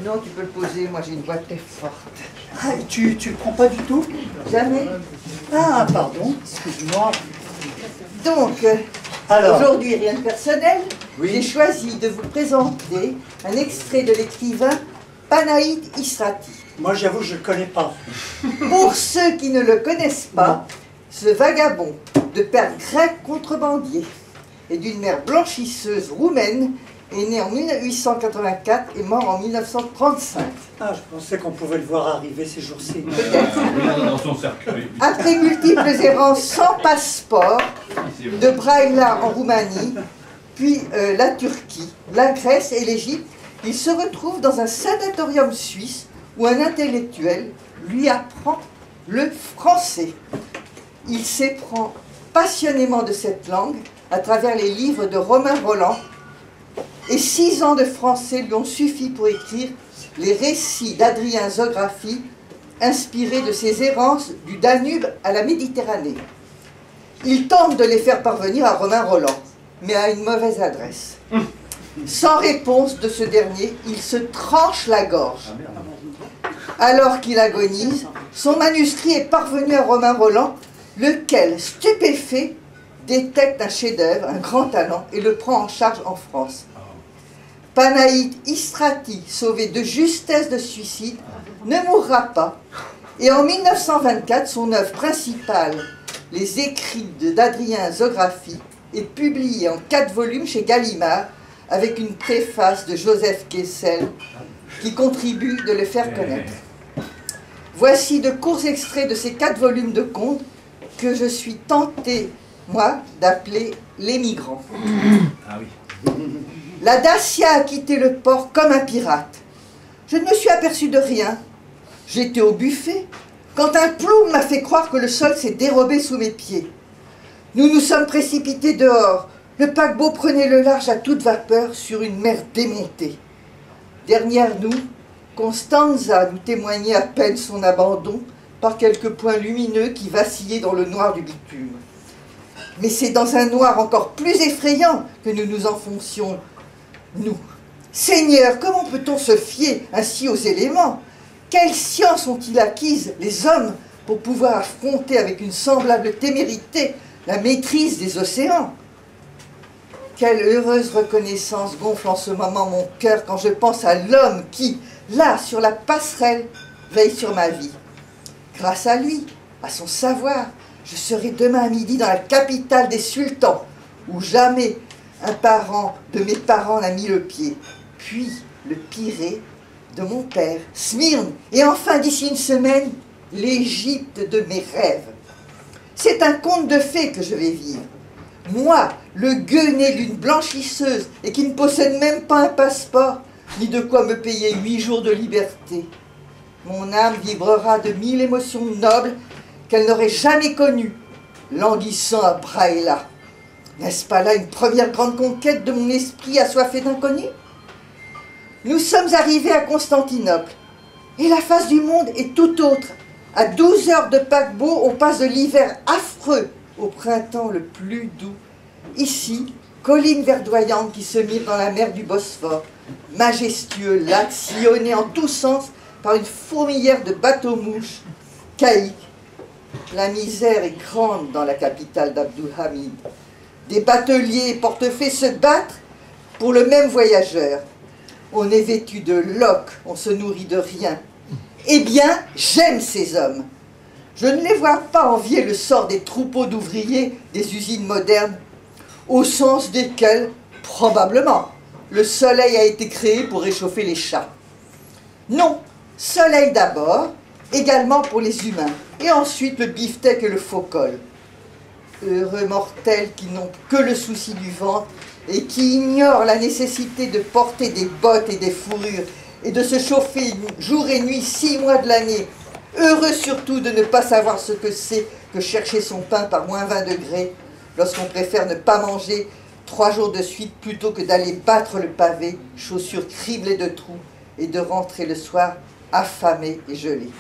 Non, tu peux le poser, moi j'ai une voix très forte. Ah, tu le prends pas du tout? Jamais. Ah, pardon, excuse-moi. Donc, aujourd'hui, rien de personnel, j'ai choisi de vous présenter un extrait de l'écrivain Panaït Istrati. Moi, j'avoue, je ne le connais pas. Pour ceux qui ne le connaissent pas, ce vagabond de père grec contrebandier et d'une mère blanchisseuse roumaine est né en 1884 et mort en 1935. Ah, je pensais qu'on pouvait le voir arriver ces jours-ci. Peut-être. Dans son cercueil. Après multiples errances sans passeport, de Braila en Roumanie, puis la Turquie, la Grèce et l'Égypte, il se retrouve dans un sanatorium suisse où un intellectuel lui apprend le français. Il s'éprend passionnément de cette langue à travers les livres de Romain Rolland, et 6 ans de français lui ont suffi pour écrire les récits d'Adrien Zographie, inspirés de ses errances du Danube à la Méditerranée. Il tente de les faire parvenir à Romain Rolland, mais à une mauvaise adresse. Sans réponse de ce dernier, il se tranche la gorge. Alors qu'il agonise, son manuscrit est parvenu à Romain Rolland, lequel, stupéfait, détecte un chef-d'œuvre, un grand talent, et le prend en charge en France. Panaït Istrati, sauvé de justesse de suicide, ne mourra pas, et en 1924, son œuvre principale, les écrits d'Adrien Zographie, est publiée en 4 volumes chez Gallimard, avec une préface de Joseph Kessel, qui contribue de le faire connaître. Voici de courts extraits de ces 4 volumes de contes que je suis tenté, moi, d'appeler les migrants. Ah oui. La Dacia a quitté le port comme un pirate. Je ne me suis aperçu de rien. J'étais au buffet quand un ploum m'a fait croire que le sol s'est dérobé sous mes pieds. Nous nous sommes précipités dehors. Le paquebot prenait le large à toute vapeur sur une mer démontée. Derrière nous, Constanza nous témoignait à peine son abandon par quelques points lumineux qui vacillaient dans le noir du bitume. Mais c'est dans un noir encore plus effrayant que nous nous enfoncions, nous. Seigneur, comment peut-on se fier ainsi aux éléments? Quelle science ont-ils acquise, les hommes, pour pouvoir affronter avec une semblable témérité la maîtrise des océans? Quelle heureuse reconnaissance gonfle en ce moment mon cœur quand je pense à l'homme qui, là, sur la passerelle, veille sur ma vie. Grâce à lui, à son savoir, je serai demain à midi dans la capitale des sultans, où jamais un parent de mes parents n'a mis le pied. Puis le Pirée de mon père, Smyrne, et enfin d'ici une semaine, l'Égypte de mes rêves. C'est un conte de fées que je vais vivre. Moi, le gueux né d'une blanchisseuse et qui ne possède même pas un passeport, ni de quoi me payer 8 jours de liberté. Mon âme vibrera de 1000 émotions nobles qu'elle n'aurait jamais connues, languissant à Braila. N'est-ce pas là une première grande conquête de mon esprit assoiffé d'inconnu? Nous sommes arrivés à Constantinople, et la face du monde est tout autre. À 12 heures de paquebot, on passe de l'hiver affreux au printemps le plus doux. Ici, collines verdoyantes qui se mirent dans la mer du Bosphore, majestueux lac sillonné en tous sens par une fourmilière de bateaux-mouches, caïques. La misère est grande dans la capitale d'Abdulhamid. Des bateliers et portefaix se battent pour le même voyageur. On est vêtu de loques, on se nourrit de rien. Eh bien, j'aime ces hommes. Je ne les vois pas envier le sort des troupeaux d'ouvriers des usines modernes, au sens desquels, probablement, le soleil a été créé pour réchauffer les chats. Non, soleil d'abord, également pour les humains, et ensuite le beefsteak et le faux-col. Heureux mortels qui n'ont que le souci du ventre et qui ignorent la nécessité de porter des bottes et des fourrures et de se chauffer jour et nuit 6 mois de l'année. Heureux surtout de ne pas savoir ce que c'est que chercher son pain par moins 20 degrés lorsqu'on préfère ne pas manger 3 jours de suite plutôt que d'aller battre le pavé, chaussures criblées de trous, et de rentrer le soir affamé et gelé.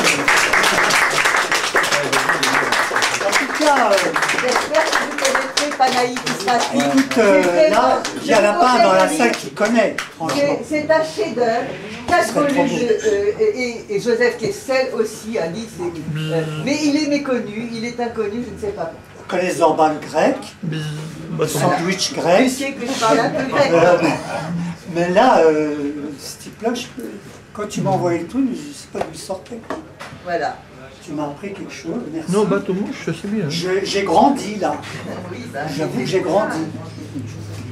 En tout cas, j'espère que vous connaîtrez Panaï qui sera assis. Écoute, C'est là, vraiment- il y a je la vous part conseille dans la de salle lire. qui connaît, franchement. C'est un chef-d'œuvre, 4 serait trop volumes, beau. et Joseph Kessel aussi a dit, mais il est méconnu, il est inconnu, je ne sais pas. On connaît Zorba le grec, le sandwich Tu grec. sais que je parle un peu grec. Mais là, ce type-là, quand tu m'as envoyé le truc, je ne sais pas d'où il sortait. Voilà. Tu m'as appris quelque chose, merci. Non, bateau mouche, c'est bien. J'ai grandi là. Oui, bah, J'avoue que j'ai grandi.